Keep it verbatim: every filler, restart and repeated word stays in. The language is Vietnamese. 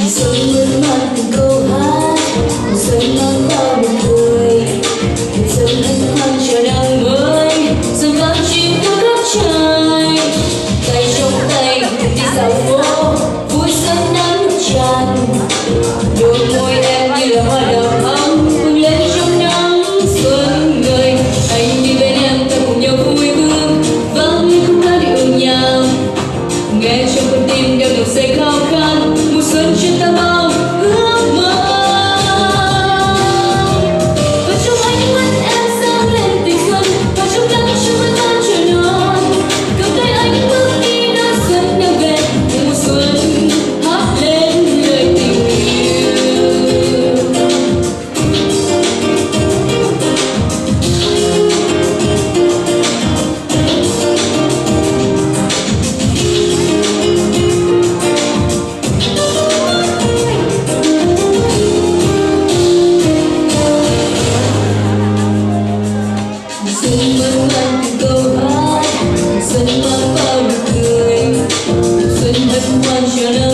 Xuân mơn man từng câu hát, xuân mang bao nụ cười, xuân hân hoan chờ năm mới, xuân vang chim theo khắp trời. Tay trong tay đi dạo phố, vui xuân nắng tràn, đôi môi em như là hoa đào thắm bừng lên trong nắng xuân người. Anh đi bên em ta cùng nhau vui bước, vang lên khúc ca điệu nhàng, nghe trong con tim đeo đầu say khao khát mùa xuân trên ta bao ước mơ. Và trong ánh mắt em sáng lên tình xuân, và trong nắng trong bữa tan chờ non, cầm tay anh bước đi đón xuân đang về. Mùa xuân hát lên lời tình yêu. Xuân mơn man từng câu hát, xuân mang bao nụ cười, xuân hân hoan chờ